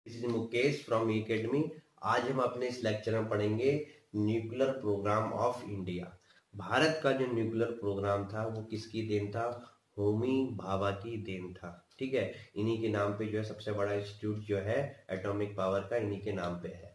This is Mukesh from academy. आज हम अपने इस लेक्चर में पढ़ेंगे nuclear programme of India. Bharat का जो न्यूक्लियर प्रोग्राम था वो किसकी देन था? होमी भाभा की देन था। ठीक है, इन्हीं के नाम पे जो है सबसे बड़ा इंस्टीट्यूट जो है एटॉमिक पावर का इन्हीं के नाम पे है।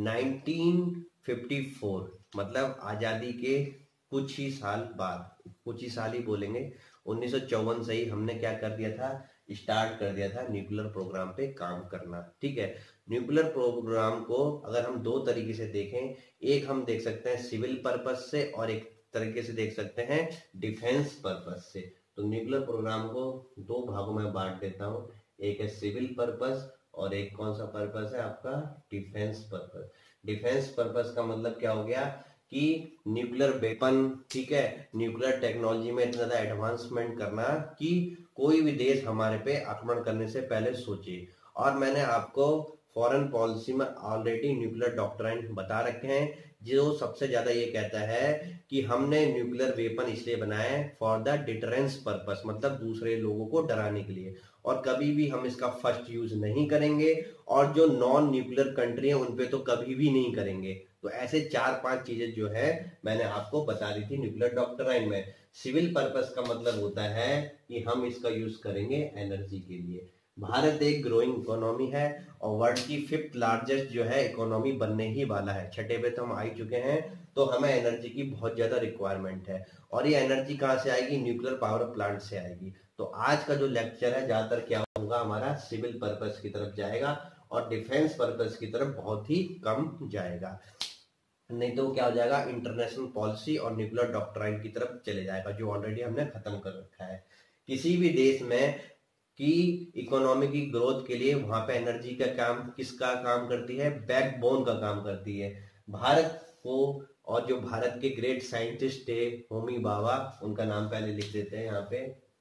1954 मतलब आजादी के कुछ ही साल बाद, कुछ ही साल ही बोलेंगे, 1954 से ही हमने क्या कर दिया था, स्टार्ट कर दिया था न्यूक्लियर प्रोग्राम पे काम करना। ठीक है, न्यूक्लियर प्रोग्राम को अगर हम दो तरीके से देखें, एक हम देख सकते हैं सिविल पर्पस से और एक तरीके से देख सकते हैं डिफेंस पर्पस से। तो न्यूक्लियर प्रोग्राम को दो भागों में बांट देता हूं, एक है सिविल पर्पस और एक कौन सा पर्पस है आपका? Defence purpose. डिफेंस पर्पस का मतलब क्या हो गया कि न्यूक्लियर वेपन, ठीक है, न्यूक्लियर टेक्नोलॉजी में इतना ज्यादा एडवांसमेंट करना कि कोई भी देश हमारे पे आक्रमण करने से पहले सोचे। और मैंने आपको फॉरेन पॉलिसी में ऑलरेडी न्यूक्लियर डॉक्ट्राइन बता रखे हैं, जो सबसे ज्यादा ये कहता है कि हमने न्यूक्लियर वेपन इसलिए बनाए फॉर द डिटरेंस पर्पस, मतलब दूसरे लोगों को डराने के लिए, और कभी भी हम इसका फर्स्ट यूज नहीं करेंगे और जो नॉन न्यूक्लियर कंट्री है उनपे तो कभी भी नहीं करेंगे। तो ऐसे 4-5 चीजें जो है मैंने आपको बता दी थी न्यूक्लियर डॉक्ट्राइन में। सिविल पर्पस का मतलब होता है कि हम इसका यूज करेंगे एनर्जी के लिए। भारत एक ग्रोइंग इकोनॉमी है और वर्ल्ड की 5th लार्जेस्ट जो है इकोनॉमी बनने ही वाला है। छठे पे तो हम आ चुके हैं, तो हमें एनर्जी की बहुत ज्यादा रिक्वायरमेंट है और ये एनर्जी कहाँ से आएगी? न्यूक्लियर पावर प्लांट से आएगी। तो आज का जो लेक्चर है ज्यादातर क्या होगा, हमारा सिविल पर्पस की तरफ जाएगा और डिफेंस पर्पस की तरफ बहुत ही कम जाएगा। नहीं तो क्या हो जाएगा, इंटरनेशनल पॉलिसी और न्यूक्लियर डॉक्ट्राइन की तरफ चले जाएगा, जो ऑलरेडी हमने खत्म कर रखा है। किसी भी देश में की इकोनॉमी की ग्रोथ के लिए वहां पे एनर्जी का काम किसका काम करती है? बैकबोन का काम करती है। भारत को, और जो भारत के ग्रेट साइंटिस्ट थे होमी भाभा, उनका नाम पहले लिख देते हैं यहाँ पे,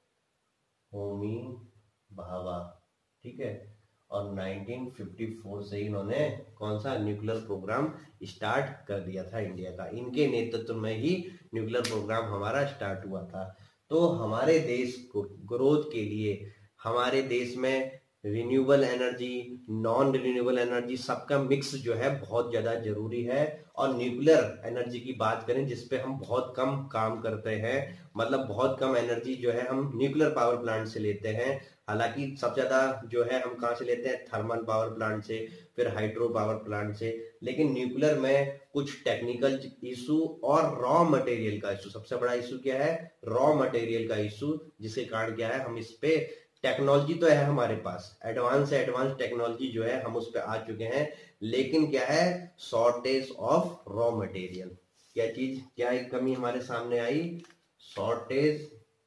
होमी भाभा। ठीक है, और 1954 से इन्होंने कौन सा न्यूक्लियर प्रोग्राम स्टार्ट कर दिया था इंडिया का। इनके नेतृत्व में ही न्यूक्लियर प्रोग्राम हमारा स्टार्ट हुआ था। तो हमारे देश को ग्रोथ के लिए, हमारे देश में renewable energy, non renewable energy, सबका मिक्स जो है बहुत ज्यादा जरूरी है। और न्यूक्लियर एनर्जी की बात करें जिसपे हम बहुत कम काम करते हैं, मतलब बहुत कम एनर्जी जो है हम न्यूक्लियर पावर प्लांट से लेते हैं। हालांकि सबसे ज्यादा जो है हम कहाँ से लेते हैं? थर्मल पावर प्लांट से, फिर हाइड्रो पावर प्लांट से। लेकिन न्यूक्लियर में कुछ टेक्निकल इशू और रॉ मटेरियल का इशू, सबसे बड़ा इशू क्या है? रॉ मटेरियल का इशू, जिसके कारण क्या है, हम इस पे टेक्नोलॉजी तो है हमारे पास, एडवांस से एडवांस टेक्नोलॉजी जो है हम उस पर आ चुके हैं, लेकिन क्या है? Shortage of raw material. क्या चीज, क्या एक कमी हमारे सामने आई? Shortage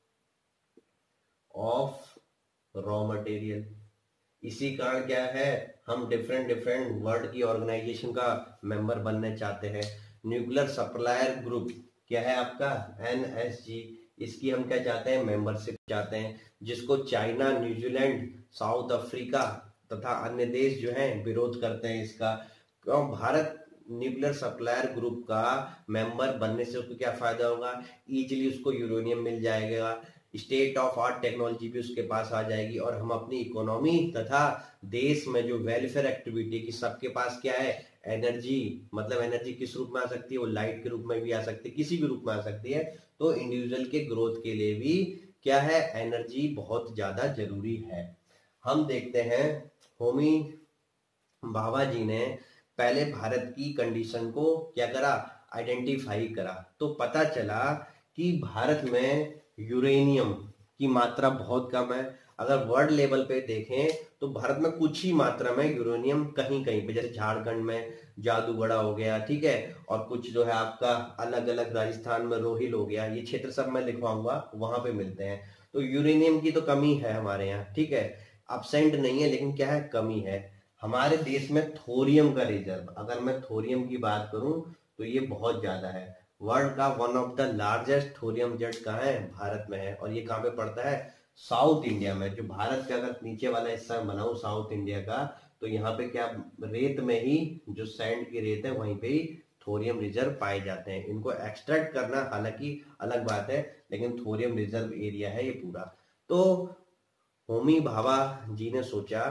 of raw material. इसी कारण क्या है, हम डिफरेंट डिफरेंट वर्ल्ड की ऑर्गेनाइजेशन का मेंबर बनने चाहते हैं। न्यूक्लियर सप्लायर ग्रुप क्या है आपका? NSG। इसकी हम क्या चाहते हैं? मेंबरशिप चाहते हैं, जिसको चाइना, न्यूजीलैंड, साउथ अफ्रीका तथा अन्य देश जो हैं विरोध करते हैं इसका। क्यों? भारत न्यूक्लियर सप्लायर ग्रुप का मेंबर बनने से उसको क्या फायदा होगा? इजीली उसको यूरेनियम मिल जाएगा, स्टेट ऑफ आर्ट टेक्नोलॉजी भी उसके पास आ जाएगी, और हम अपनी इकोनॉमी तथा देश में जो वेलफेयर एक्टिविटी की, सबके पास क्या है? एनर्जी। मतलब एनर्जी किस रूप में आ सकती है? वो लाइट के रूप में भी आ सकती है, किसी भी रूप में आ सकती है। तो इंडिविजुअल के ग्रोथ के लिए भी क्या है? एनर्जी बहुत ज्यादा जरूरी है। हम देखते हैं होमी भाभा जी ने पहले भारत की कंडीशन को क्या करा? आइडेंटिफाई करा। तो पता चला कि भारत में यूरेनियम की मात्रा बहुत कम है। अगर वर्ल्ड लेवल पे देखें तो भारत में कुछ ही मात्रा में यूरेनियम कहीं कहीं पे, जैसे झारखंड में जादूगढ़ा हो गया, ठीक है, और कुछ जो है आपका अलग अलग, राजस्थान में रोहिल हो गया, ये क्षेत्र सब मैं लिखवाऊंगा, वहां पे मिलते हैं। तो यूरेनियम की तो कमी है हमारे यहाँ, ठीक है, absent नहीं है, लेकिन क्या है? कमी है। हमारे देश में थोरियम का रिजर्व, अगर मैं थोरियम की बात करूं तो ये बहुत ज्यादा है। वर्ल्ड का one of the largest thorium जेट कहाँ है? भारत में है। और ये कहाँ पे पड़ता है? साउथ इंडिया में। जो भारत का अगर नीचे वाला हिस्सा बनाऊं साउथ इंडिया का, तो यहाँ पे क्या, रेत में ही, जो सैंड की रेत है वहीं पे ही थोरियम रिजर्व पाए जाते हैं। इनको एक्सट्रैक्ट करना हालांकि अलग बात है, लेकिन थोरियम रिजर्व एरिया है ये पूरा। तो होमी भाभा जी ने सोचा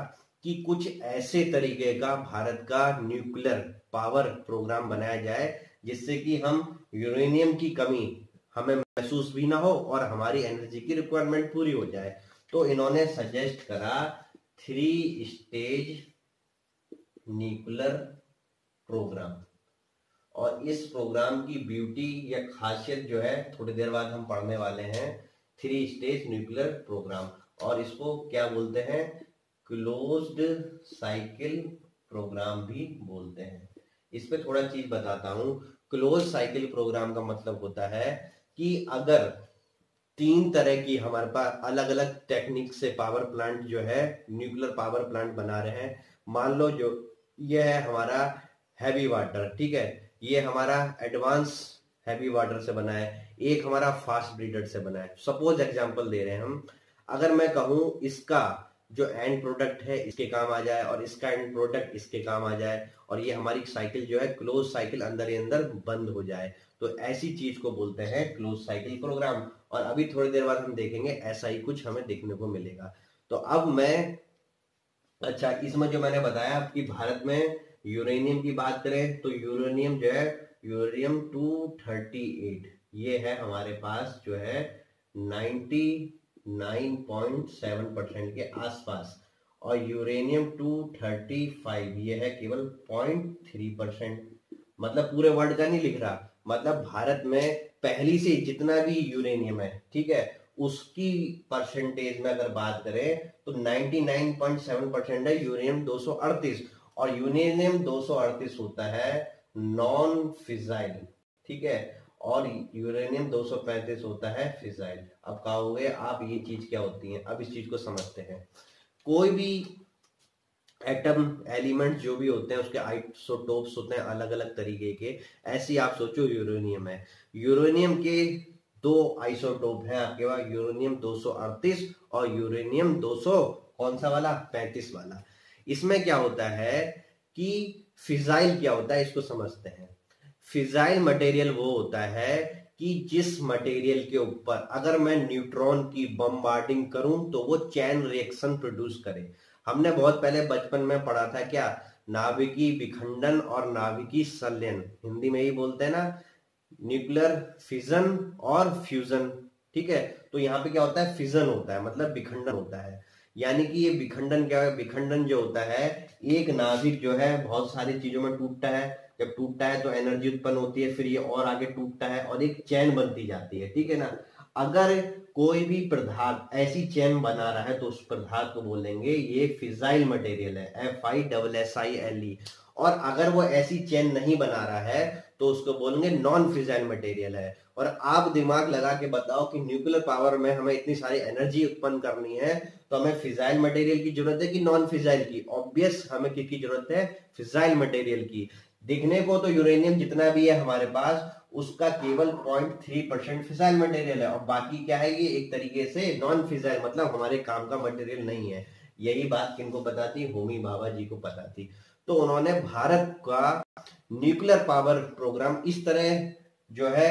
कि कुछ ऐसे तरीके का भारत का न्यूक्लियर पावर प्रोग्राम बनाया जाए जिससे कि हम यूरेनियम की कमी हमें महसूस भी ना हो और हमारी एनर्जी की रिक्वायरमेंट पूरी हो जाए। तो इन्होंने सजेस्ट करा 3 स्टेज न्यूक्लियर प्रोग्राम। और इस प्रोग्राम की ब्यूटी या खासियत जो है थोड़ी देर बाद हम पढ़ने वाले हैं। 3 स्टेज न्यूक्लियर प्रोग्राम, और इसको क्या बोलते हैं, क्लोज्ड साइकिल प्रोग्राम भी बोलते हैं। इस पे थोड़ा चीज बताता हूं। क्लोज साइकिल प्रोग्राम का मतलब होता है कि अगर 3 तरह की हमारे पास अलग अलग टेक्निक से पावर प्लांट जो है न्यूक्लियर पावर प्लांट बना रहे हैं। मान लो जो ये है हमारा हैवी वाटर, ठीक है, ये हमारा एडवांस हैवी वाटर से बना है, एक हमारा फास्ट ब्रीडर से बना है। सपोज एग्जांपल दे रहे हैं हम, अगर मैं कहूं इसका जो एंड प्रोडक्ट है इसके काम आ जाए और इसका एंड प्रोडक्ट इसके काम आ जाए और ये हमारी साइकिल जो है क्लोज साइकिल अंदर ही अंदर बंद हो जाए, तो ऐसी चीज को बोलते हैं क्लोज साइकिल प्रोग्राम। और अभी थोड़ी देर बाद हम देखेंगे ऐसा ही कुछ हमें देखने को मिलेगा। तो अब मैं, अच्छा, इसमें जो मैंने बताया कि भारत में यूरेनियम की बात करें तो यूरेनियम जो है यूरेनियम 238 ये है हमारे पास जो है 99.7% के आसपास, और यूरेनियम 235 ये है केवल 0.3%। मतलब पूरे वर्ल्ड का नहीं लिख रहा, मतलब भारत में पहली से जितना भी यूरेनियम है, ठीक है, उसकी परसेंटेज में अगर बात करें तो 99.7% है यूरेनियम 238, और यूरेनियम 238 होता है नॉन फिजाइल, ठीक है, और यूरेनियम 235 होता है फिजाइल। अब कहोगे आप ये चीज क्या होती है, अब इस चीज को समझते हैं। कोई भी एटम एलिमेंट जो भी होते हैं उसके आइसोटोप्स होते हैं अलग अलग तरीके के। ऐसे आप सोचो यूरेनियम है, यूरेनियम के 2 आइसोटोप हैं आपके पास, यूरेनियम 238 और यूरेनियम 200 कौन सा वाला, 35 वाला। इसमें क्या होता है कि फिजाइल क्या होता है इसको समझते हैं। फिजाइल मटेरियल वो होता है कि जिस मटेरियल के ऊपर अगर मैं न्यूट्रॉन की बम्बार्डिंग करूं तो वो चैन रिएक्शन प्रोड्यूस करे। हमने बहुत पहले बचपन में पढ़ा था क्या, नाभिकीय विखंडन और नाभिकीय संलयन, हिंदी में ही बोलते हैं ना, न्यूक्लियर फिजन और फ्यूजन, ठीक है। तो यहाँ पे क्या होता है, फिजन होता है मतलब विखंडन होता है। यानी कि ये विखंडन क्या है, विखंडन जो होता है एक नाभिक जो है बहुत सारी चीजों में टूटता है, जब टूटता है तो एनर्जी उत्पन्न होती है, फिर ये और आगे टूटता है और एक चैन बनती जाती है, ठीक है ना। अगर कोई भी पदार्थ ऐसी चैन बना रहा है तो उस पदार्थ को बोलेंगे ये फिजाइल मटेरियल है, FISSILE। और अगर वो ऐसी चैन नहीं बना रहा है तो उसको बोलेंगे नॉन फिजाइल मटेरियल है। और आप दिमाग लगा के बताओ कि न्यूक्लियर पावर में हमें इतनी सारी एनर्जी उत्पन्न करनी है तो हमें फिजाइल मटेरियल की जरूरत है कि नॉन फिजाइल की? ऑब्वियस हमें किसकी जरूरत है, फिजाइल मटेरियल की। दिखने को तो यूरेनियम जितना भी है हमारे पास उसका केवल 0.3% फिजाइल मटेरियल है, और बाकी क्या है, ये एक तरीके से नॉन फिजाइल मतलब हमारे काम का मटेरियल नहीं है। यही बात किनको पता थी, होमी भाभा जी को पता थी। तो उन्होंने भारत का न्यूक्लियर पावर प्रोग्राम इस तरह जो है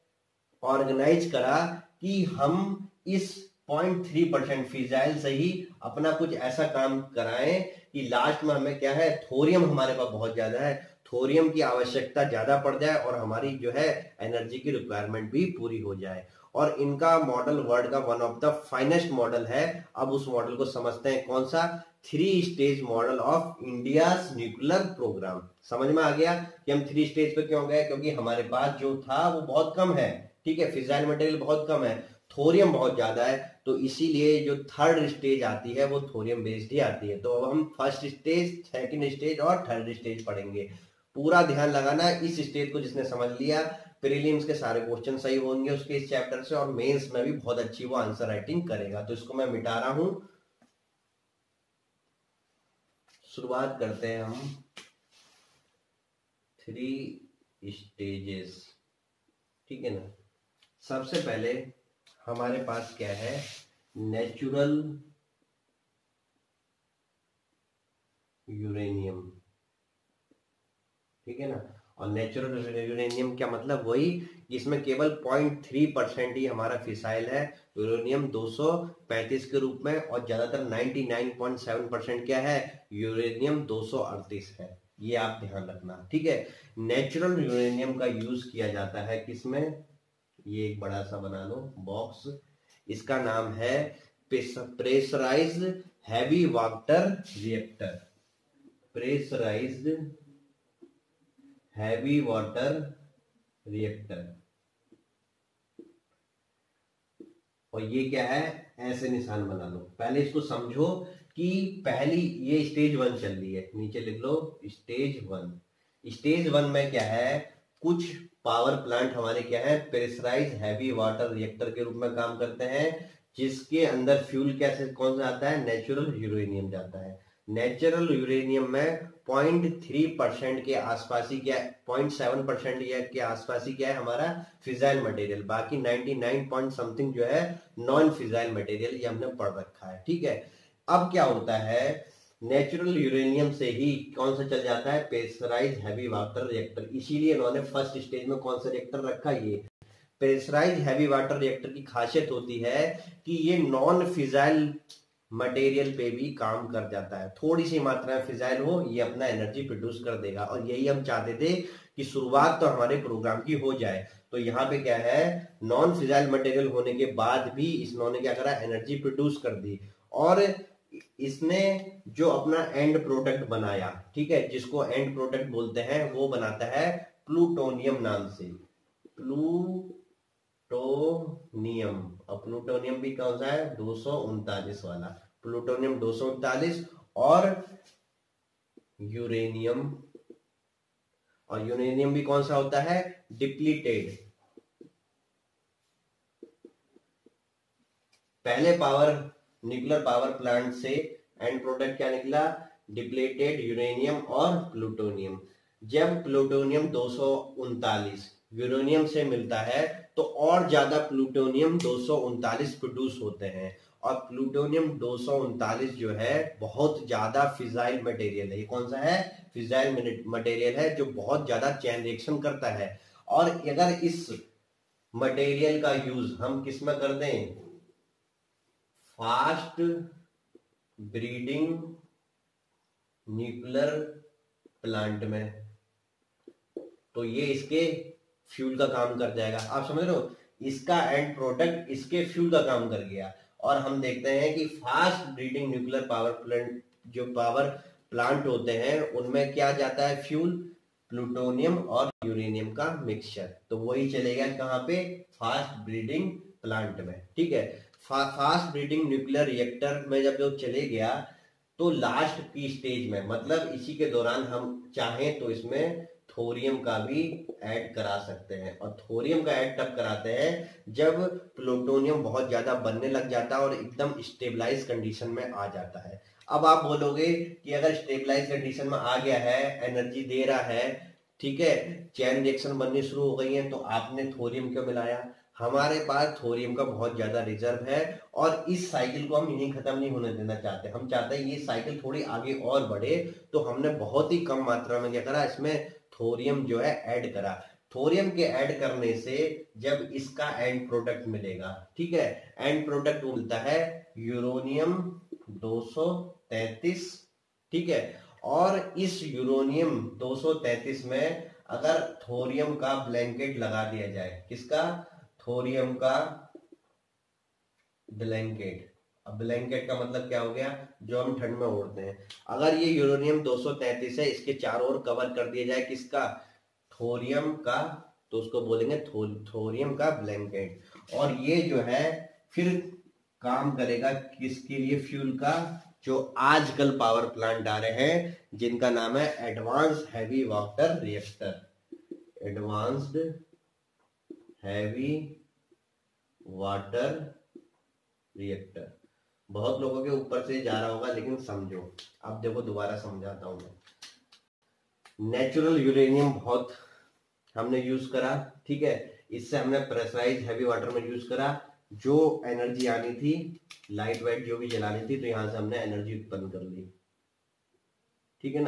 ऑर्गेनाइज करा कि हम इस 0.3% फिजाइल से ही अपना कुछ ऐसा काम कराएं कि लास्ट में हमें क्या है, थोरियम हमारे पास बहुत ज्यादा है, थोरियम की आवश्यकता ज्यादा पड़ जाए और हमारी जो है एनर्जी की रिक्वायरमेंट भी पूरी हो जाए। और इनका मॉडल वर्ल्ड का one of the finest model है। अब उस मॉडल को समझते हैं, कौन सा, 3 stage model of India nuclear programme. समझ में आ गया कि हम 3 स्टेज पे क्यों गए, क्योंकि हमारे पास जो था वो बहुत कम है, ठीक है, फिजाइल मटेरियल बहुत कम है, थोरियम बहुत ज्यादा है, तो इसीलिए जो 3rd स्टेज आती है वो थोरियम बेस्ड ही आती है। तो अब हम 1st स्टेज, 2nd स्टेज और 3rd स्टेज पढ़ेंगे। पूरा ध्यान लगाना, इस स्टेज को जिसने समझ लिया प्रीलिम्स के सारे क्वेश्चन सही होंगे उसके इस चैप्टर से, और मेंस में भी बहुत अच्छी वो आंसर राइटिंग करेगा। तो इसको मैं मिटा रहा हूं, शुरुआत करते हैं हम 3 स्टेजेस, ठीक है ना। सबसे पहले हमारे पास क्या है, नेचुरल यूरेनियम, ठीक है ना। और नेचुरल यूरेनियम क्या मतलब, वही इसमें केवल 0.3% ही हमारा फिसाइल है यूरेनियम 235 के रूप में, और ज्यादातर 99.7% क्या है, यूरेनियम 238 है। ये आप ध्यान रखना, ठीक है। नेचुरल यूरेनियम का यूज किया जाता है किसमें, ये एक बड़ा सा बना लो बॉक्स, इसका नाम है pressurised heavy water reactor. Pressurised heavy water reactor. और ये क्या है, ऐसे निशान बना लो। पहले इसको समझो कि पहली ये स्टेज 1 चल रही है, नीचे लिख लो स्टेज 1। स्टेज 1 में क्या है, कुछ पावर प्लांट हमारे क्या है, प्रेशराइज हैवी वाटर रिएक्टर के रूप में काम करते हैं, जिसके अंदर फ्यूल कैसे कौन सा आता है, नेचुरल यूरेनियम जाता है। नेचुरल यूरेनियम में 0.3% के आसपास ही क्या, 0.7% के आसपास ही क्या है हमारा फिजाइल मटेरियल, बाकी 99 पॉइंट समथिंग जो है नॉन फिजाइल मटेरियल, ये हमने पढ़ रखा है, ठीक है। अब क्या होता है, नेचुरल यूरेनियम से ही कौन सा चल जाता है, प्रेशराइज हैवी वाटर रिएक्टर। इसीलिए इन्होंने फर्स्ट स्टेज में कौन सा रिएक्टर रखा, ये प्रेशराइज हैवी वाटर रिएक्टर की खासियत होती है कि ये नॉन फिजाइल मटेरियल पे भी काम कर जाता है। थोड़ी सी मात्रा में फिजाइल हो, ये अपना एनर्जी प्रोड्यूस कर देगा, और यही हम चाहते थे कि शुरुआत तो हमारे प्रोग्राम की हो जाए। तो यहाँ पे क्या है, नॉन फिजाइल मटेरियल होने के बाद भी इन्होंने क्या करा, एनर्जी प्रोड्यूस कर दी, और इसने जो अपना एंड प्रोडक्ट बनाया, ठीक है, जिसको एंड प्रोडक्ट बोलते हैं, वो बनाता है प्लूटोनियम नाम से। प्लूटोनियम, और प्लूटोनियम भी कौन सा है, 239 वाला प्लूटोनियम 239, और यूरेनियम, और यूरेनियम भी कौन सा होता है, डिप्लीटेड। पहले न्यूक्लियर पावर प्लांट से एंड प्रोडक्ट क्या निकला, डिप्लीटेड यूरेनियम और प्लूटोनियम। जब प्लूटोनियम 239 यूरेनियम से मिलता है तो और ज्यादा प्लूटोनियम 239 प्रोड्यूस होते हैं, और प्लूटोनियम 239 जो है बहुत ज्यादा फिजाइल मटेरियल है। ये कौन सा है, फिजाइल मटेरियल है, जो बहुत ज्यादा चैन रिएक्शन करता है। और अगर इस मटेरियल का यूज हम किस में कर दें, फास्ट ब्रीडिंग न्यूक्लियर प्लांट में, तो ये इसके फ्यूल का काम कर जाएगा। आप समझ रहे हो, इसका एंड प्रोडक्ट इसके फ्यूल का काम कर गया। और हम देखते हैं कि fast breeding nuclear power plant, जो पावर प्लांट होते हैं, उनमें क्या जाता है फ्यूल, प्लूटोनियम और यूरेनियम का मिक्सचर। तो वही चलेगा कहां पे, फास्ट ब्रीडिंग प्लांट में, ठीक है। फास्ट ब्रीडिंग न्यूक्लियर रिएक्टर में जब जो चले गया, तो लास्ट की स्टेज में, मतलब इसी के दौरान हम चाहें तो इसमें थोरियम का भी ऐड करा सकते हैं। और थोरियम का ऐड तब कराते हैं जब प्लूटोनियम बहुत ज्यादा बनने लग जाता है और एकदम स्टेबलाइज कंडीशन में आ जाता है। अब आप बोलोगे कि अगर स्टेबलाइज कंडीशन में आ गया है, एनर्जी दे रहा है, ठीक है, चैन रिएक्शन बननी शुरू हो गई है, तो आपने थोरियम क्यों मिलाया। हमारे पास थोरियम का बहुत ज्यादा रिजर्व है, और इस साइकिल को हम यहीं खत्म नहीं होने देना चाहते। हम चाहते हैं ये साइकिल थोड़ी आगे और बढ़े, तो हमने बहुत ही कम मात्रा में क्या करा, इसमें थोरियम जो है ऐड करा। थोरियम के ऐड करने से जब इसका एंड प्रोडक्ट मिलेगा, ठीक है, एंड प्रोडक्ट मिलता है यूरेनियम 233, ठीक है। और इस यूरेनियम 233 में अगर थोरियम का ब्लैंकेट लगा दिया जाए, किसका, थोरियम का ब्लैंकेट। अब ब्लैंकेट का मतलब क्या हो गया, जो हम ठंड में ओढ़ते हैं। अगर ये यूरेनियम 233 है, इसके चारों ओर कवर कर दिया जाए किसका, थोरियम का, तो उसको बोलेंगे थोरियम का ब्लैंकेट। और ये जो है फिर काम करेगा किसके लिए, फ्यूल का, जो आजकल पावर प्लांट आ रहे हैं, जिनका नाम है advance heavy water reactor. Advanced heavy water reactor. बहुत लोगों के ऊपर से जा रहा होगा, लेकिन समझो। अब देखो दोबारा समझाता हूं मैं। नेचुरल यूरेनियम बहुत हमने यूज करा, ठीक है, इससे हमने प्रेशराइज हैवी वाटर में यूज करा। जो एनर्जी आनी थी, लाइट वाइट जो भी जलानी थी, तो यहां से हमने एनर्जी उत्पन्न कर ली, ठीक है ना।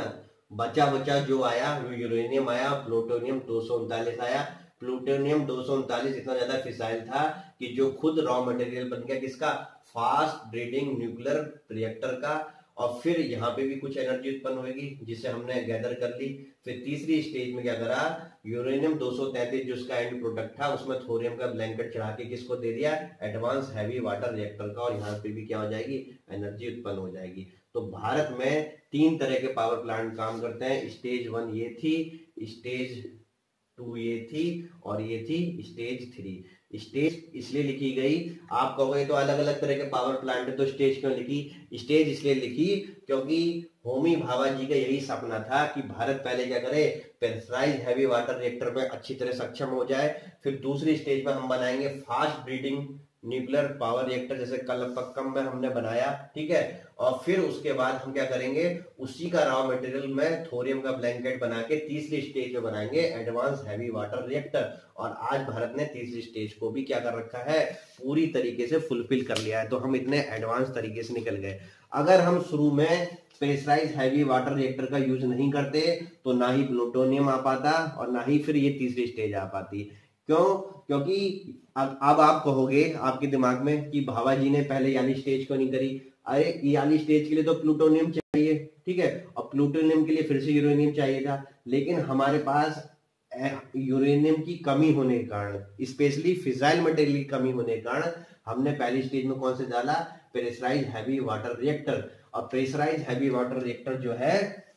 बचा बचा जो आया वो यूरेनियम आया, प्लूटोनियम 239 आया। प्लूटोनियम 239 इतना ज्यादा फिसाइल था कि जो खुद रॉ मटेरियल बन गया किसका, फास्ट ब्रीडिंग न्यूक्लियर रिएक्टर का। और फिर यहाँ पे भी कुछ एनर्जी उत्पन्न होगी जिसे हमने गैदर कर ली। फिर तीसरी स्टेज में क्या करा, यूरेनियम 233 जो उसका एंड प्रोडक्ट था उसमें थोरियम का ब्लैंकेट चढ़ा के किसको दे दिया, एडवांस हैवी वाटर रिएक्टर का। और यहाँ पे भी क्या हो जाएगी, एनर्जी उत्पन्न हो जाएगी। तो भारत में 3 तरह के पावर प्लांट काम करते हैं। स्टेज 1 ये थी, स्टेज 2 ये थी, और ये थी स्टेज 3। स्टेज इसलिए लिखी गई, आप कहोगे तो अलग अलग तरह के पावर प्लांट है तो स्टेज क्यों लिखी। स्टेज इसलिए लिखी क्योंकि होमी भाभा जी का यही सपना था कि भारत पहले क्या करे, प्रेशराइज्ड हैवी वाटर रिएक्टर में अच्छी तरह सक्षम हो जाए। फिर दूसरी स्टेज में हम बनाएंगे fast breeding nuclear power reactor, जैसे कलपक्कम में हमने बनाया, ठीक है। और फिर उसके बाद हम क्या करेंगे, उसी का रॉ मटेरियल में थोरियम का ब्लैंकेट बना के तीसरी स्टेज में बनाएंगे एडवांस हैवी वाटर रिएक्टर। और आज भारत ने तीसरी स्टेज को भी क्या कर रखा है, पूरी तरीके से फुलफिल कर लिया है। तो हम इतने एडवांस तरीके से निकल गए। अगर हम शुरू में प्रेशराइज्ड हैवी वाटर रिएक्टर का यूज नहीं करते तो ना ही प्लूटोनियम आ पाता और ना ही फिर ये तीसरी स्टेज आ पाती। क्यों, क्योंकि अब आप कहोगे आपके दिमाग में कि भाभा जी ने पहले वाली स्टेज क्यों नहीं करी। अरे ये वाली स्टेज के लिए तो प्लूटोनियम चाहिए, ठीक है, और प्लूटोनियम के लिए फिर से यूरेनियम चाहिए था। लेकिन हमारे पास यूरेनियम की कमी होने के कारण, स्पेशली फिसाइल मटेरियल की कमी होने के कारण हमने पहली स्टेज में कौन से डाला, प्रेशराइज्ड हैवी वाटर रिएक्टर। और प्रेशराइज्ड हैवी वाटर रिएक्टर जो है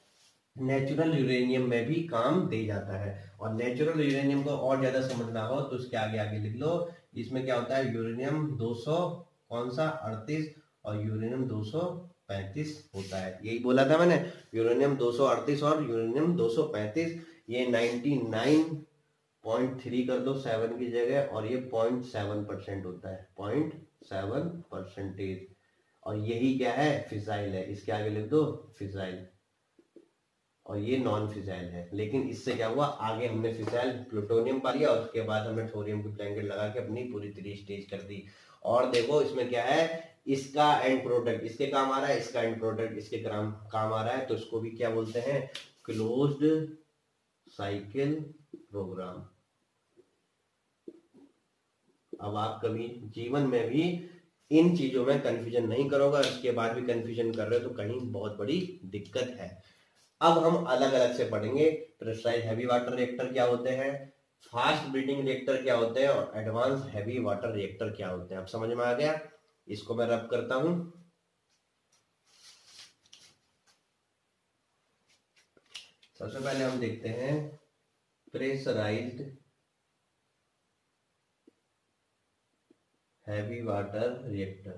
नेचुरल यूरेनियम में भी काम दे जाता है। और नेचुरल यूरेनियम को और ज्यादा समझना हो तो उसके आगे आगे लिख लो। इसमें क्या होता है, यूरेनियम 200 कौन सा 38 और यूरेनियम 235 होता है। यही बोला था मैंने, यूरेनियम 238 और यूरेनियम 235। ये 99.3 कर दो 7 की जगह, और ये 0.7% होता है, 0.7%। और यही क्या है, फिसाइल है। इसके आगे लिख दो फिसाइल, और ये नॉन फिसाइल है। लेकिन इससे क्या हुआ, आगे हमने फिसाइल प्लूटोनियम पा लिया और उसके बाद हमने थोरियम की ब्लैंकेट लगा के अपनी पूरी 3 स्टेज कर दी। और देखो इसमें क्या है, इसका एंड प्रोडक्ट इसके काम आ रहा है, इसका एंड प्रोडक्ट इसके काम आ रहा है। तो इसको भी क्या बोलते हैं, क्लोज्ड साइकिल प्रोग्राम। अब आप कभी जीवन में भी इन चीजों में कंफ्यूजन नहीं करोगे, इसके बाद भी कंफ्यूजन कर रहे हो तो कहीं बहुत बड़ी दिक्कत है। अब हम अलग अलग से पढ़ेंगे, प्रेशराइज्ड हैवी वाटर रिएक्टर क्या होते हैं, फास्ट ब्रीडिंग रिएक्टर क्या होते हैं, और एडवांस हैवी वाटर रिएक्टर क्या होते हैं। अब समझ में आ गया। इसको मैं रब करता हूं। सबसे पहले हम देखते हैं प्रेशराइज्ड हैवी वाटर रिएक्टर।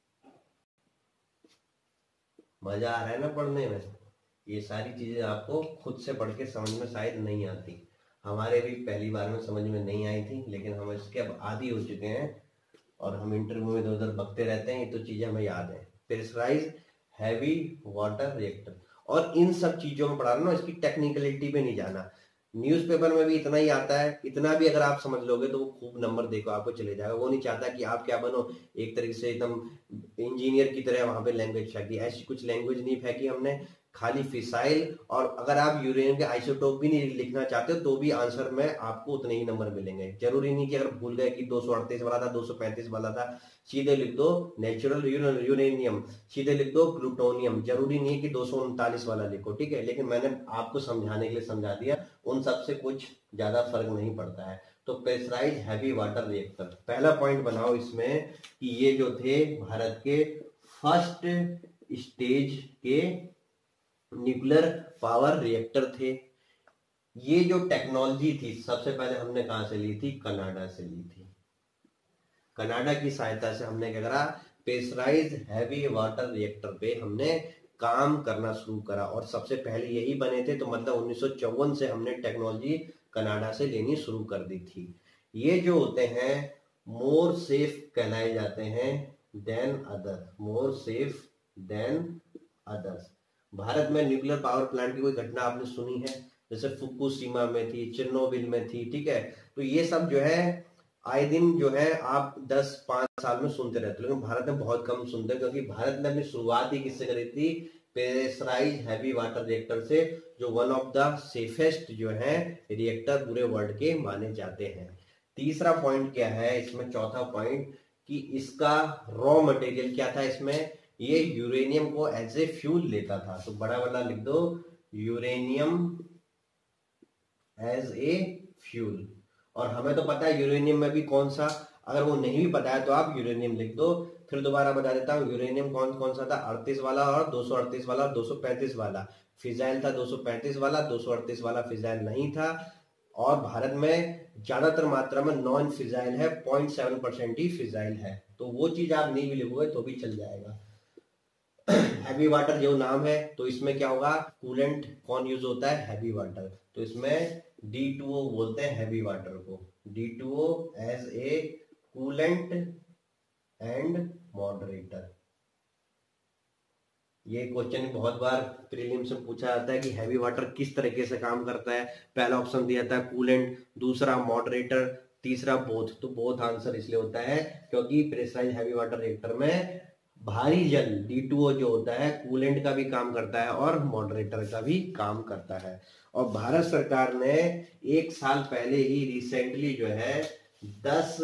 मजा आ रहा है ना पढ़ने में। ये सारी चीजें आपको खुद से पढ़ के समझ में शायद नहीं आती। हमारे भी पहली बार में समझ में नहीं आई थी, लेकिन हम इसके अब आदी हो चुके हैं और हम इंटरव्यू में इधर उधर बकते रहते हैं। ये तो चीजें हमें याद है। प्रेशराइज्ड हैवी वाटर रिएक्टर, और इन सब चीजों में पढ़ाना, इसकी टेक्निकलिटी पे नहीं जाना। न्यूज़पेपर में भी इतना ही आता है, इतना भी अगर आप समझ लोगे तो वो खूब नंबर देखो आपको चले जाएगा। वो नहीं चाहता कि आप क्या बनो, एक तरीके से एकदम इंजीनियर की तरह वहां पे लैंग्वेज फेंकी। ऐसी कुछ लैंग्वेज नहीं फेंकी हमने, खाली फिसाइल। और अगर आप यूरेनियम के आइसोटोप भी नहीं लिखना चाहते हो तो भी आंसर में आपको उतने ही नंबर मिलेंगे। जरूरी नहीं कि अगर भूल गए कि 238 वाला था 235 वाला था, सीधे लिख दो नेचुरल यूरेनियम, सीधे लिख दो प्लूटोनियम। जरूरी नहीं है कि 239 वाला लिखो, ठीक है। लेकिन मैंने आपको समझाने के लिए समझा दिया, उन सबसे कुछ ज्यादा फर्क नहीं पड़ता है। तो प्रेशराइज्ड हैवी वाटर रिएक्टर, पहला पॉइंट बनाओ इसमें कि ये जो थे भारत के फर्स्ट स्टेज के न्यूक्लियर पावर रिएक्टर थे। ये जो टेक्नोलॉजी थी सबसे पहले हमने कहां से ली थी, कनाडा से ली थी। कनाडा की सहायता से हमने क्या करा, प्रेशराइज्ड हैवी वाटर रिएक्टर पे हमने काम करना शुरू करा। और सबसे पहले यही बने थे, तो मतलब 1954 से हमने टेक्नोलॉजी कनाडा से लेनी शुरू कर दी थी। ये जो होते हैं मोर सेफ कहलाए जाते हैं than other, more safe than others. Bharat में न्यूक्लियर पावर प्लांट की कोई घटना आपने सुनी है, जैसे फुकुशिमा में थी, चेरनोबिल में थी, ठीक है। तो ये सब जो है आए दिन जो है आप 10-5 साल में सुनते रहते हो, लेकिन भारत में बहुत कम सुनते हैं, क्योंकि भारत ने अपनी शुरुआत ही किससे करी थी, प्रेशराइज हैवी वाटर रिएक्टर से, जो वन ऑफ द सेफेस्ट जो है रिएक्टर पूरे वर्ल्ड के माने जाते हैं। तीसरा पॉइंट क्या है इसमें, चौथा पॉइंट, कि इसका रॉ मटेरियल क्या था इसमें, ये यूरेनियम को एज ए फ्यूल लेता था। तो बड़ा वाला लिख दो, यूरेनियम एज ए फ्यूल। और हमें तो पता है यूरेनियम में भी कौन सा, अगर वो नहीं भी पता है तो आप यूरेनियम लिख दो। फिर दोबारा बता देता हूँ, यूरेनियम कौन कौन सा था, 38 वाला और 238 वाला और 235 वाला। फिजाइल था 235 वाला, 238 वाला फिजाइल नहीं था। और भारत में ज्यादातर मात्रा में नॉन फिजाइल है, 0.7% ही फिजाइल है। तो वो चीज आप नहीं भी लिखोगे तो भी चल जाएगा। हैवी वाटर जो नाम है, तो इसमें क्या होगा, कूलेंट कौन यूज होता है, हैवी वाटर। तो इसमें D2O बोलते हैं हैवी वाटर को, D2O as a coolant and moderator. ये क्वेश्चन बहुत बार प्रीलिम्स में पूछा जाता है कि हैवी वाटर किस तरीके से काम करता है। पहला ऑप्शन दिया था कूलेंट, दूसरा मॉडरेटर, तीसरा बोथ। तो बोथ आंसर इसलिए होता है क्योंकि प्रेशराइज हैवी वाटर रिएक्टर में भारी जल D2O जो होता है कूलेंट का भी काम करता है और मॉडरेटर का भी काम करता है। और भारत सरकार ने 1 साल पहले ही रिसेंटली जो है 10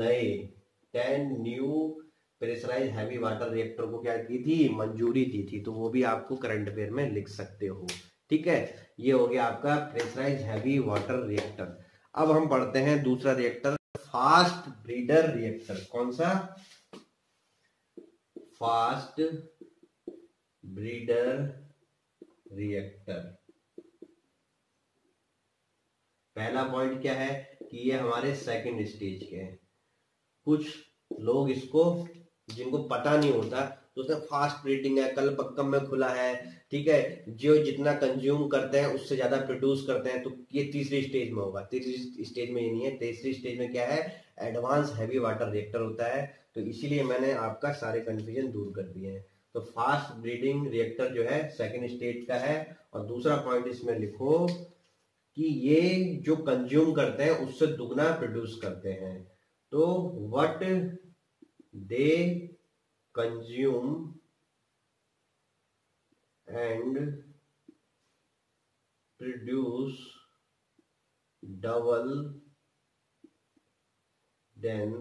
new pressurise heavy water reactor को क्या की थी, मंजूरी दी थी। तो वो भी आपको करंट अफेयर में लिख सकते हो। ठीक है, ये हो गया आपका प्रेशराइज हैवी वाटर रिएक्टर। अब हम पढ़ते हैं दूसरा रिएक्टर, फास्ट ब्रीडर रिएक्टर। कौन सा, फास्ट ब्रीडर रिएक्टर। पहला पॉइंट क्या है कि ये हमारे सेकंड स्टेज के हैं। कुछ लोग इसको, जिनको पता नहीं होता, तो उसमें फास्ट ब्रीडिंग है, कल पक्कम में खुला है, ठीक है, जो जितना कंज्यूम करते हैं उससे ज्यादा प्रोड्यूस करते हैं। तो ये तीसरी स्टेज में होगा। तीसरी स्टेज में ये नहीं है। तीसरी स्टेज में क्या है, एडवांस हैवी वाटर रिएक्टर होता है। तो इसीलिए मैंने आपका सारे कंफ्यूजन दूर कर दिए हैं। तो फास्ट ब्रीडिंग रिएक्टर जो है सेकेंड स्टेज का है। और दूसरा पॉइंट इसमें लिखो कि ये जो कंज्यूम करते हैं उससे दुगना प्रोड्यूस करते हैं। तो what they consume and produce double than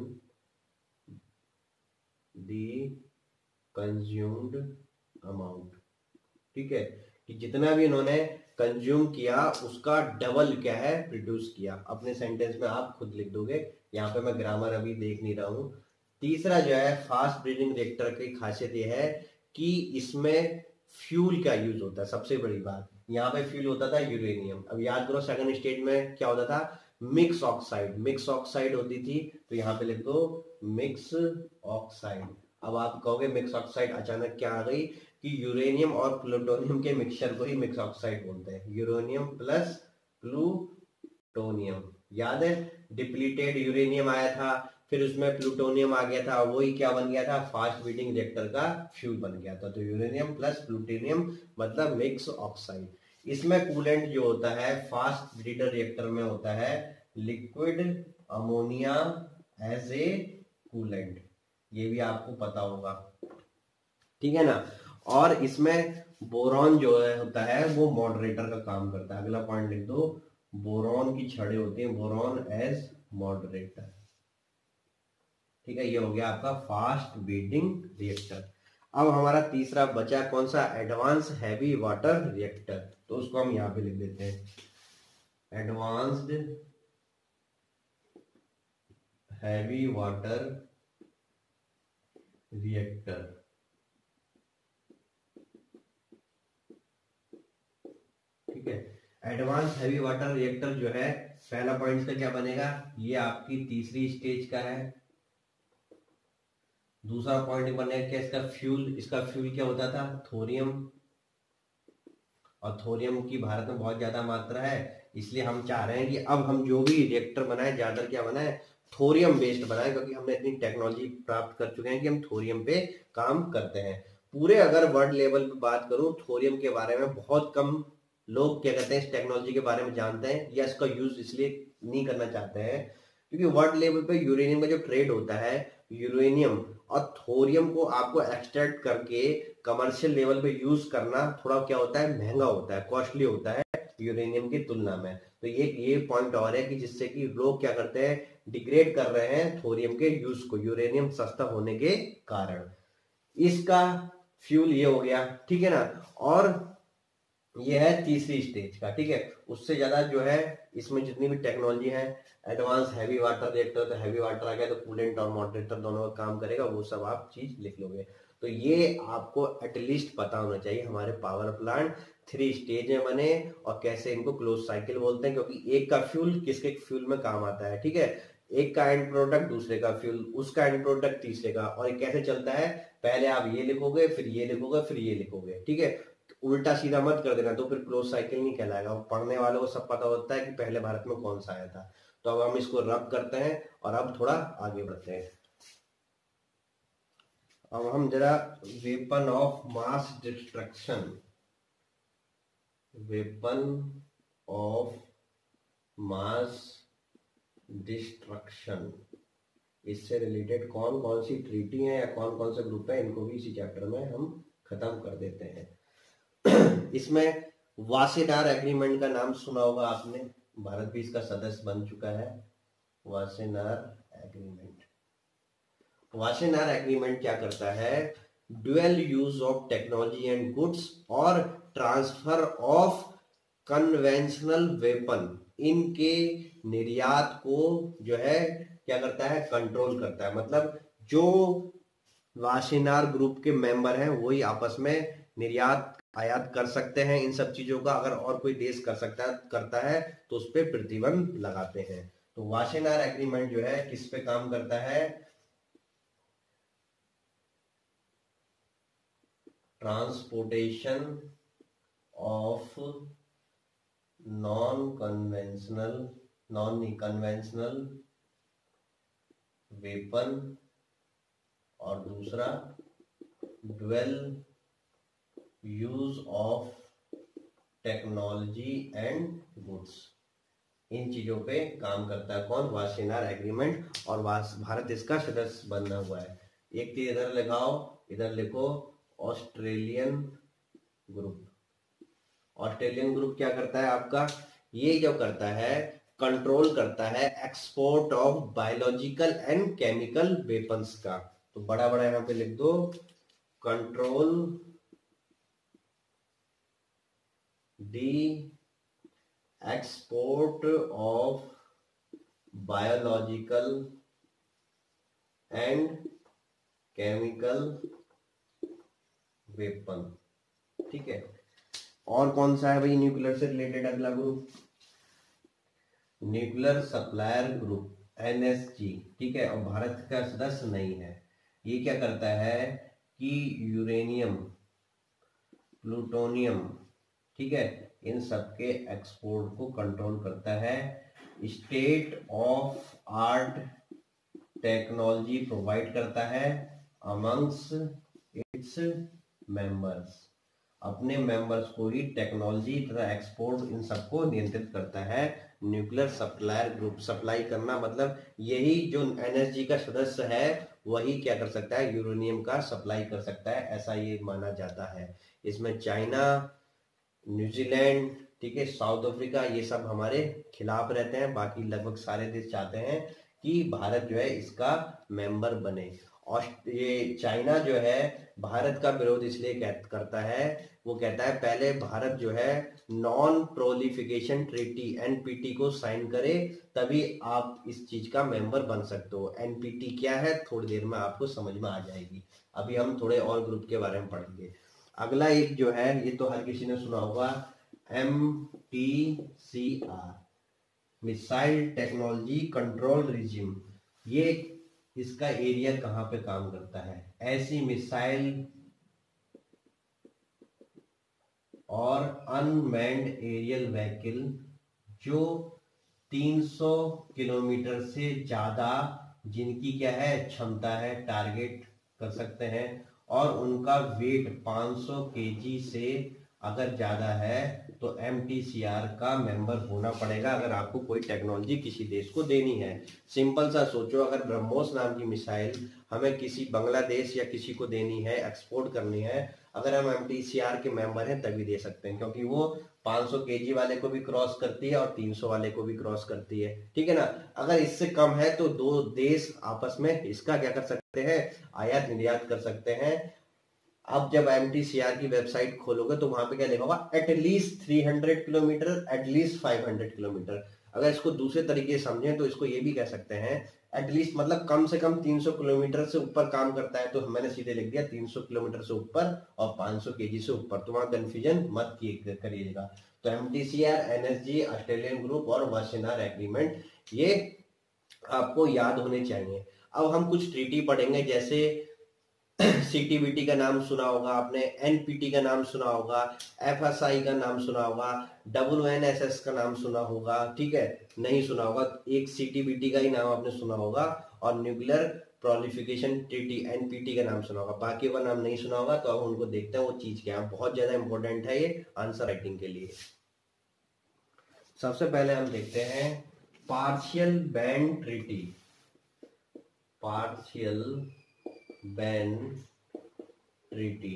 the consumed amount. ठीक है, कि जितना भी इन्होंने कंज्यूम किया उसका डबल क्या है, प्रोड्यूस किया। अपने सेंटेंस में आप खुद लिख दोगे, यहाँ पे मैं ग्रामर अभी देख नहीं रहा हूं। तीसरा जो है फास्ट ब्रीडिंग रिएक्टर की खासियत यह है कि इसमें फ्यूल का यूज होता है। सबसे बड़ी बात, यहाँ पे फ्यूल होता था यूरेनियम। अब याद करो सेकंड स्टेज में क्या होता था, मिक्स ऑक्साइड। मिक्स ऑक्साइड होती थी, तो यहाँ पे लिख दो मिक्स ऑक्साइड। अब आप कहोगे मिक्स ऑक्साइड अचानक क्या आ गई, कि यूरेनियम और प्लूटोनियम के मिक्सचर को ही मिक्स ऑक्साइड बोलते हैं। यूरेनियम प्लस प्लूटोनियम, याद है, डिप्लीटेड यूरेनियम आया था, फिर उसमें प्लूटोनियम आ गया था, वही क्या बन गया था, फास्ट ब्रीडिंग रिएक्टर का फ्यूल बन गया था। तो यूरेनियम प्लस प्लूटोनियम मतलब मिक्स ऑक्साइड। इसमें कूलेंट जो होता है फास्ट ब्रीडर रिएक्टर में होता है liquid ammonia as a coolant. ये भी आपको पता होगा, ठीक है ना। और इसमें बोरॉन जो है होता है वो मॉडरेटर का काम करता है। अगला पॉइंट लिख दो, बोरॉन की छड़ें होती हैं, बोरॉन एज मॉडरेटर। ठीक है, ये हो गया आपका फास्ट ब्रीडिंग रिएक्टर। अब हमारा तीसरा बचा कौन सा, एडवांस हैवी वाटर रिएक्टर। तो उसको हम यहां पे लिख देते हैं, एडवांस्ड हैवी वाटर रिएक्टर। ठीक है, एडवांस हैवी वाटर रिएक्टर जो है, पहला पॉइंट का क्या बनेगा, ये आपकी तीसरी स्टेज का है। दूसरा पॉइंट बनेगा क्या, इसका फ्यूल। इसका फ्यूल क्या होता था, थोरियम। और थोरियम की भारत में बहुत ज्यादा मात्रा है, इसलिए हम चाह रहे हैं कि अब हम जो भी रिएक्टर बनाए ज्यादा क्या बनाए, थोरियम बेस्ड बनाए, क्योंकि हमने इतनी टेक्नोलॉजी प्राप्त कर चुके हैं कि हम थोरियम पे काम करते हैं। पूरे अगर वर्ल्ड लेवल पे बात करूं, थोरियम के बारे में बहुत कम लोग क्या कहते हैं, इस टेक्नोलॉजी के बारे में जानते हैं या इसका यूज इसलिए नहीं करना चाहते हैं क्योंकि वर्ल्ड लेवल पे यूरेनियम का जो ट्रेड होता है, यूरेनियम और थोरियम को आपको एक्सट्रैक्ट करके कमर्शियल लेवल पे यूज करना थोड़ा क्या होता है, महंगा होता है, कॉस्टली होता है यूरेनियम की तुलना में। तो ये पॉइंट और है कि जिससे कि लोग क्या करते हैं, डिग्रेड कर रहे हैं थोरियम के यूज को, यूरेनियम सस्ता होने के कारण। इसका फ्यूल ये हो गया, ठीक है ना। और ये है तीसरी स्टेज का, ठीक है। उससे ज्यादा जो है इसमें जितनी भी टेक्नोलॉजी है, एडवांस हैवी वाटर रिएक्टर, तो हैवी वाटर आ गया तो कूलेंट और मॉडरेटर दोनों का काम करेगा, वो सब आप चीज लिख लोगे। तो ये आपको एटलीस्ट पता होना चाहिए हमारे पावर प्लांट 3 स्टेज में बने और कैसे इनको क्लोज साइकिल बोलते हैं, क्योंकि एक का फ्यूल किसके फ्यूल में काम आता है, ठीक है। एक का एंड प्रोडक्ट दूसरे का फ्यूल, उसका एंड प्रोडक्ट तीसरे का, और ये कैसे चलता है, पहले आप ये लिखोगे, फिर ये लिखोगे, फिर ये लिखोगे, ठीक है। उल्टा सीधा मत कर देना, तो फिर क्लोज साइकिल नहीं कहलाएगा। पढ़ने वालों को सब पता होता है कि पहले भारत में कौन सा आया था। तो अब हम इसको रब करते हैं और अब थोड़ा आगे बढ़ते हैं। अब हम जरा weapon of mass destruction, weapon of mass destruction, इससे रिलेटेड कौन कौन सी ट्रीटी है या कौन कौन से ग्रुप है, इनको भी इसी चैप्टर में हम खत्म कर देते हैं। इसमें वासेनार एग्रीमेंट का नाम सुना होगा आपने, भारत भी इसका सदस्य बन चुका है। वासेनार एग्रीमेंट, वासेनार एग्रीमेंट क्या करता है, dual use of technology and goods और ट्रांसफर ऑफ कन्वेंशनल वेपन, इनके निर्यात को जो है क्या करता है, कंट्रोल करता है। मतलब जो वासेनार ग्रुप के मेंबर हैं वही आपस में निर्यात आयात कर सकते हैं इन सब चीजों का। अगर और कोई देश करता है तो उस पर प्रतिबंध लगाते हैं। तो वासेनार एग्रीमेंट जो है किस पे काम करता है, transportation of non conventional weapon, और दूसरा dual use of technology and goods, इन चीजों पे काम करता है कौन, वासेनार एग्रीमेंट। और भारत इसका सदस्य बना हुआ है। एक चीज इधर लगाओ, इधर लिखो ऑस्ट्रेलियन ग्रुप। ऑस्ट्रेलियन ग्रुप क्या करता है आपका, ये जो करता है कंट्रोल करता है export of biological and chemical weapons का। तो बड़ा बड़ा यहां पे लिख दो, control the export of biological and chemical weapon, ठीक है। और कौन सा है भाई न्यूक्लियर से रिलेटेड अगला ग्रुप, न्यूक्लियर सप्लायर ग्रुप, NSG, ठीक है। और भारत का सदस्य नहीं है। ये क्या करता है कि यूरेनियम, प्लूटोनियम, ठीक है, इन सब के एक्सपोर्ट को कंट्रोल करता है। State of art technology provide करता है अमंग्स इट्स मेंबर्स, अपने मेंबर्स को ही टेक्नोलॉजी तथा एक्सपोर्ट इन सबको नियंत्रित करता है। न्यूक्लियर सप्लायर ग्रुप, सप्लाई करना मतलब यही जो NSG का सदस्य है वही क्या कर सकता है, यूरेनियम का सप्लाई कर सकता है, ऐसा ये माना जाता है। इसमें चाइना, न्यूजीलैंड, ठीक है, साउथ अफ्रीका, ये सब हमारे खिलाफ रहते हैं। बाकी लगभग सारे देश चाहते हैं कि भारत जो है इसका मेंबर बने। और ये चाइना जो है भारत का विरोध इसलिए करता है, वो कहता है पहले भारत जो है नॉन प्रोलिफिकेशन ट्रीटी NPT को साइन करे, तभी आप इस चीज का मेंबर बन सकते हो। NPT क्या है थोड़ी देर में आपको समझ में आ जाएगी। अभी हम थोड़े और ग्रुप के बारे में पढ़ेंगे। अगला एक जो है ये तो हर किसी ने सुना होगा, MTCR, missile technology control regime. ये इसका एरिया कहां पे काम करता है, ऐसी मिसाइल और अनमैन्ड एरियल व्हीकल जो 300 किलोमीटर से ज्यादा जिनकी क्या है क्षमता है, टारगेट कर सकते हैं, और उनका वेट 500 kg से अगर ज्यादा है तो MTCR का मेंबर होना पड़ेगा अगर आपको कोई टेक्नोलॉजी किसी देश को देनी है। सिंपल सा सोचो, अगर ब्रह्मोस नाम की मिसाइल हमें किसी बांग्लादेश या किसी को देनी है, एक्सपोर्ट करनी है, अगर हम एमटीसीआर के मेंबर हैं तभी दे सकते हैं, क्योंकि वो 500 केजी वाले को भी क्रॉस करती है और 300 वाले को भी क्रॉस करती है, ठीक है ना। अगर इससे कम है तो दो देश आपस में इसका क्या कर सकते हैं, आयात निर्यात कर सकते हैं। अब जब एमटीसीआर की वेबसाइट खोलोगे तो वहां पे क्या लिखा होगा, एटलीस्ट 300 किलोमीटर, एटलीस्ट 500 किलोमीटर। अगर इसको दूसरे तरीके से समझें तो इसको ये भी कह सकते हैं, एटलीस्ट मतलब कम से कम 300 किलोमीटर से ऊपर काम करता है, तो मैंने सीधे लिख दिया 300 किलोमीटर से ऊपर और 500 केजी से ऊपर, तो वहां कंफ्यूजन मत करिएगा। तो एमटीसीआर, एनएसजी, ऑस्ट्रेलियन ग्रुप और वाशिनार एग्रीमेंट, ये आपको याद होने चाहिए। अब हम कुछ ट्रीटी पढ़ेंगे, जैसे सीटीबीटी का नाम सुना होगा आपने, एनपीटी का नाम सुना होगा, एफएसआई का नाम सुना होगा, WNSS का नाम सुना होगा, ठीक है, नहीं सुना होगा, एक सीटीबीटी का ही नाम आपने सुना होगा, और न्यूक्लियर प्रोलिफिकेशन ट्रीटी एनपीटी का नाम सुना होगा, बाकी का नाम नहीं सुना होगा। तो अब उनको देखते हैं वो चीज क्या है, बहुत ज्यादा इंपॉर्टेंट है ये आंसर राइटिंग के लिए। सबसे पहले हम देखते हैं partial ban treaty, partial ban treaty,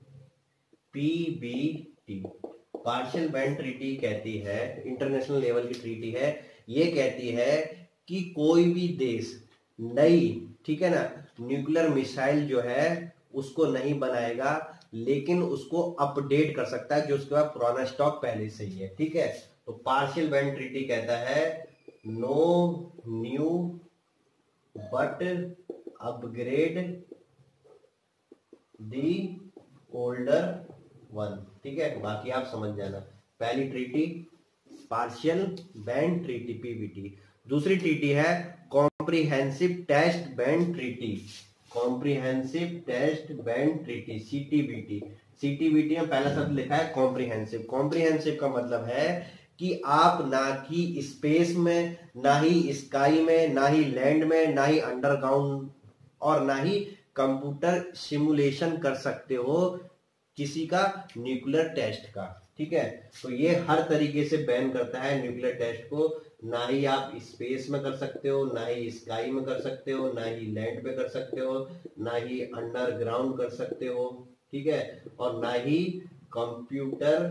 PBT. Partial ban treaty कहती है, इंटरनेशनल लेवल की ट्रीटी है, ये कहती है कि कोई भी देश नई, ठीक है ना, न्यूक्लियर मिसाइल जो है उसको नहीं बनाएगा, लेकिन उसको अपडेट कर सकता है, जो उसके बाद पुराना स्टॉक पहले से ही है, ठीक है। तो पार्शियल बैंड ट्रीटी कहता है no new but upgrade the older one, ठीक है, बाकी आप समझ जाना। पहली treaty partial ban treaty, PBT. दूसरी ट्रीटी है comprehensive test ban treaty, comprehensive test ban treaty, CTBT. CTBT में पहला शब्द लिखा है कॉम्प्रिहेंसिव। कॉम्प्रिहेंसिव का मतलब है कि आप ना कि स्पेस में, ना ही स्काई में, ना ही लैंड में, ना ही अंडरग्राउंड, और ना ही कंप्यूटर सिमुलेशन कर सकते हो किसी का न्यूक्लियर टेस्ट का, ठीक है। तो ये हर तरीके से बैन करता है न्यूक्लियर टेस्ट को, ना ही आप स्पेस में कर सकते हो, ना ही स्काई में कर सकते हो, ना ही लैंड पे कर सकते हो, ना ही अंडरग्राउंड कर सकते हो, ठीक है, और ना ही कंप्यूटर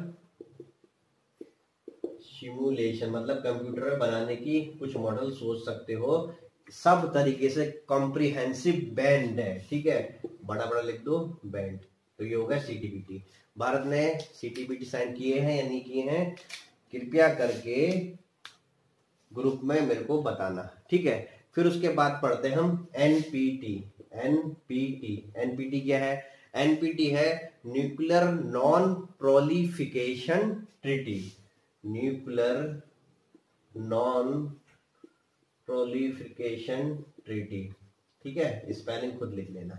सिमुलेशन, मतलब कंप्यूटर में बनाने की कुछ मॉडल सोच सकते हो। सब तरीके से कॉम्प्रिहेंसिव बैंड है, ठीक है, बड़ा बड़ा लिख दो बैंड। तो ये होगा सीटीबीटी। भारत ने सीटीबीटी साइन किए हैं या नहीं किए हैं, कृपया करके ग्रुप में मेरे को बताना, ठीक है। फिर उसके बाद पढ़ते हैं हम एनपीटी। एनपीटी, एनपीटी क्या है, एनपीटी है nuclear non proliferation treaty, nuclear non proliferation treaty, ठीक है, स्पेलिंग खुद लिख लेना,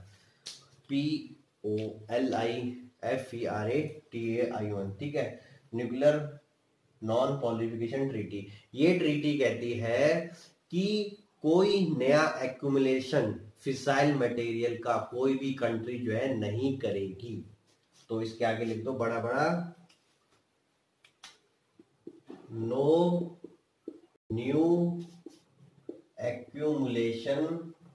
POLIFERATAION, ठीक है, न्यूक्लियर नॉन प्रोलिफिकेशन ट्रीटी। ये ट्रीटी कहती है कि कोई नया एक्यूमुलेशन फिसाइल मटेरियल का कोई भी कंट्री जो है नहीं करेगी। तो इसके आगे लिख दो बड़ा बड़ा, no new accumulation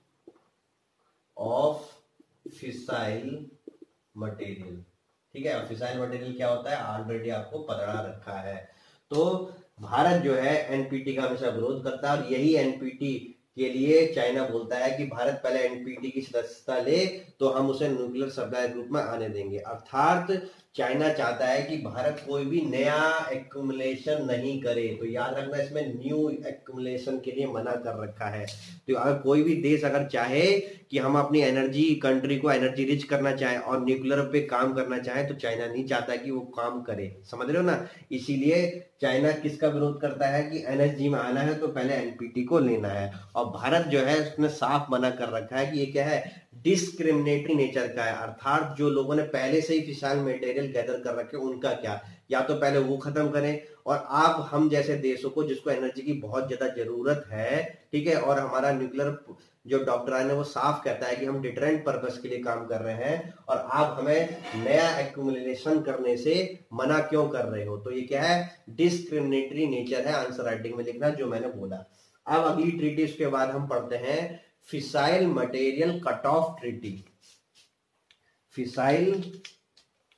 of fissile material, ठीक है। फिसाइल मटेरियल क्या होता है ऑलरेडी आपको पकड़ा रखा है। तो भारत जो है एनपीटी का हमेशा विरोध करता है, और यही एनपीटी के लिए चाइना बोलता है कि भारत पहले एनपीटी की सदस्यता ले तो हम उसे न्यूक्लियर सप्लाई ग्रुप में आने देंगे। अर्थात चाइना चाहता है कि भारत कोई भी नया एक्यूमुलेशन नहीं करे। तो याद रखना, इसमें न्यू एक्यूमुलेशन के लिए मना कर रखा है। तो अगर कोई भी देश अगर चाहे कि हम अपनी एनर्जी, कंट्री को एनर्जी रिच करना चाहे और न्यूक्लियर पे काम करना चाहे, तो चाइना नहीं चाहता कि वो काम करे, समझ रहे हो ना। इसीलिए चाइना किसका विरोध करता है कि एनएसजी में आना है तो पहले एनपीटी को लेना है। और भारत जो है उसने साफ मना कर रखा है कि ये क्या है, डिस्क्रिमिनेटरी नेचर का है। अर्थात जो लोगों ने पहले से ही फिसाइल मटेरियल गैदर कर रखे उनका क्या, या तो पहले वो खत्म करें, और आप हम जैसे देशों को जिसको एनर्जी की बहुत ज्यादा जरूरत है, ठीक है, और हमारा न्यूक्लियर जो डॉक्ट्राइन है वो साफ कहता है कि हम डिटरेंट पर्पस के लिए काम कर रहे हैं, और आप हमें नया एक्यूमुलेशन करने से मना क्यों कर रहे हो। तो ये क्या है, डिस्क्रिमिनेटरी नेचर है, आंसर राइटिंग में लिखना जो मैंने बोला। अब अगली ट्रीटी उसके बाद हम पढ़ते हैं fissile material cut off treaty. Fissile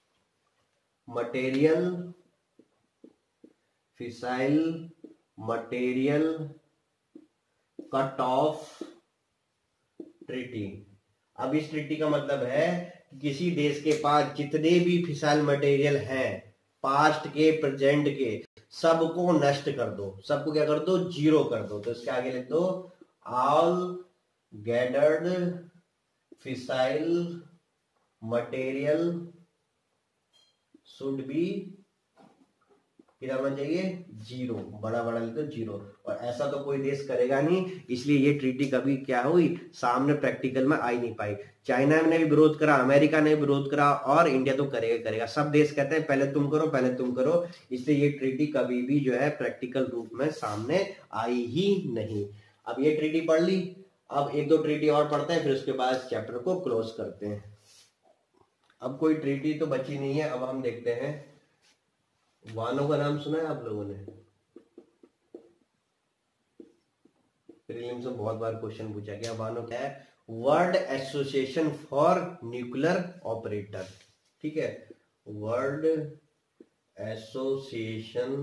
material, fissile material cut off treaty. अब इस ट्रीटी का मतलब है कि किसी देश के पास जितने भी फिसाइल मटेरियल हैं, पास्ट के प्रेजेंट के, सबको नष्ट कर दो, सबको क्या कर दो, जीरो कर दो। तो इसके आगे लिख दो all gathered fissile material should be कितना होना चाहिए, जीरो, बड़ा बड़ा लिख दो जीरो। और ऐसा तो कोई देश करेगा नहीं, इसलिए ये ट्रीटी कभी क्या हुई, सामने प्रैक्टिकल में आ ही नहीं पाई। चाइना ने भी विरोध करा, अमेरिका ने भी विरोध करा, और इंडिया तो करेगा करेगा। सब देश कहते हैं पहले तुम करो, पहले तुम करो, इसलिए ये ट्रीटी कभी भी जो है प्रैक्टिकल रूप में सामने आई ही नहीं। अब ये ट्रीटी पढ़ ली, अब एक दो ट्रीटी और पढ़ते हैं, फिर उसके बाद इस चैप्टर को क्लोज करते हैं। अब कोई ट्रीटी तो बची नहीं है। अब हम देखते हैं, वानो का नाम सुना है आप लोगों ने? प्रीलिम्स में बहुत बार क्वेश्चन पूछा गया। वानो क्या है? World association for nuclear operator. ठीक है, world association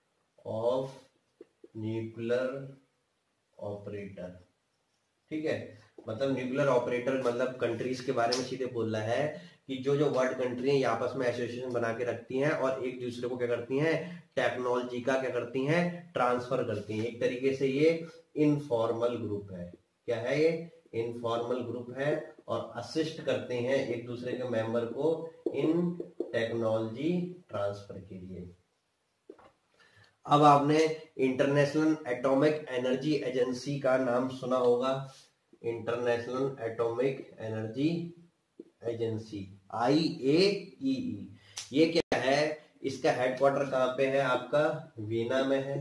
of nuclear operator. ठीक है, मतलब न्यूक्लियर ऑपरेटर मतलब कंट्रीज के बारे में सीधे बोल रहा है कि जो जो वर्ल्ड कंट्री है ये आपस में एसोसिएशन बना के रखती हैं और एक दूसरे को क्या करती हैं, टेक्नोलॉजी का क्या करती हैं, ट्रांसफर करती हैं। एक तरीके से ये इनफॉर्मल ग्रुप है। क्या है ये? इनफॉर्मल ग्रुप है, और असिस्ट करते हैं एक दूसरे के मेंबर को इन टेक्नोलॉजी ट्रांसफर के लिए। अब आपने इंटरनेशनल एटॉमिक एनर्जी एजेंसी का नाम सुना होगा, international atomic energy agency, IAEA। ये क्या है? इसका हेडक्वार्टर कहां पे है? आपका वीना में है।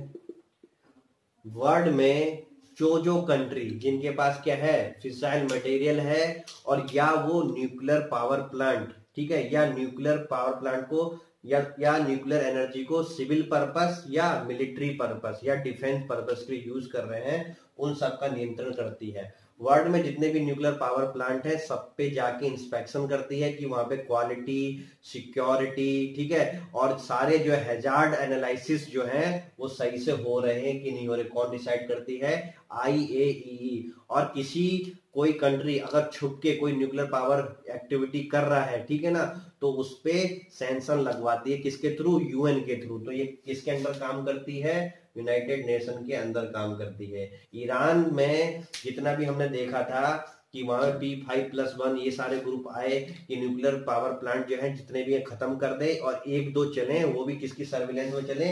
वर्ल्ड में जो कंट्री जिनके पास क्या है, फिसाइल मटेरियल है, और या वो न्यूक्लियर पावर प्लांट, ठीक है, या न्यूक्लियर पावर प्लांट को या न्यूक्लियर एनर्जी को सिविल पर्पस या मिलिट्री पर्पस या डिफेंस पर्पस के लिए यूज कर रहे हैं, उन सब का नियंत्रण करती है। वर्ल्ड में जितने भी न्यूक्लियर पावर प्लांट है सब पे जाके इंस्पेक्शन करती है कि वहां पे क्वालिटी, सिक्योरिटी, ठीक है, और सारे जो हैजार्ड एनालिसिस जो है वो सही से हो रहे हैं कि नहीं हो रहे, कौन डिसाइड करती है? IAEA। और किसी कोई कंट्री अगर छुप के कोई न्यूक्लियर पावर एक्टिविटी कर रहा है, ठीक है ना, तो उस पे सैंक्शन लगवाती है, किसके थ्रू? UN के थ्रू। तो ये किसके अंदर काम करती है? यूनाइटेड नेशन के अंदर काम करती है। ईरान में जितना भी हमने देखा था कि वहां P5+1 ये सारे ग्रुप आए कि न्यूक्लियर पावर प्लांट जो है जितने भी खत्म कर दे, और एक दो चले, वो भी किसकी सर्विलेंस में चले?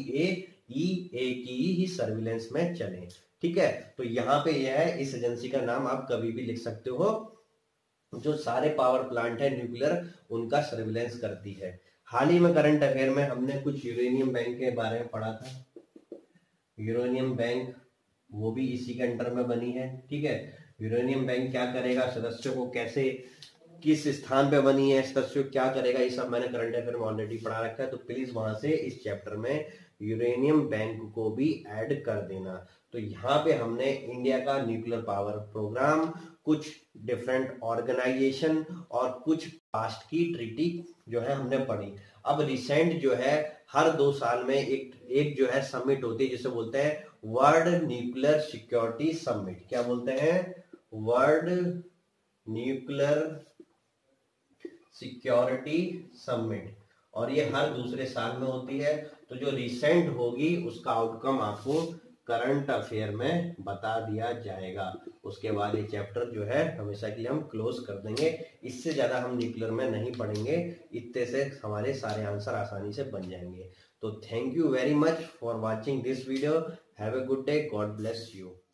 IAEA की ही सर्विलेंस में चले। ठीक है, तो यहाँ पे यह है, इस एजेंसी का नाम आप कभी भी लिख सकते हो, जो सारे पावर प्लांट है न्यूक्लियर उनका सर्विलेंस करती है। हाल ही में करंट अफेयर में हमने कुछ यूरेनियम बैंक के बारे में पढ़ा था। यूरेनियम बैंक वो भी इसी के अंडर में बनी है। ठीक है, यूरेनियम बैंक क्या करेगा, सदस्यों को कैसे, किस स्थान पे बनी है, सदस्यों क्या करेगा, ये सब मैंने करंट अफेयर में ऑलरेडी पढ़ा रखा है। तो प्लीज वहां से इस चैप्टर में यूरेनियम बैंक को भी ऐड कर देना। तो यहाँ पे हमने इंडिया का न्यूक्लियर पावर प्रोग्राम, कुछ डिफरेंट ऑर्गेनाइजेशन और कुछ पास्ट की ट्रीटी जो है हमने पढ़ी। अब रिसेंट जो है हर 2 साल में एक जो है समिट होती है, जिसे बोलते हैं वर्ल्ड न्यूक्लियर सिक्योरिटी समिट। क्या बोलते हैं? World nuclear security summit. और ये हर दूसरे साल में होती है। तो जो रिसेंट होगी उसका आउटकम आपको करंट अफेयर में बता दिया जाएगा। उसके बाद ये चैप्टर जो है हमेशा के लिए हम क्लोज कर देंगे। इससे ज्यादा हम न्यूक्लियर में नहीं पढ़ेंगे, इतने से हमारे सारे आंसर आसानी से बन जाएंगे। तो thank you very much for watching this video. Have a good day, God bless you.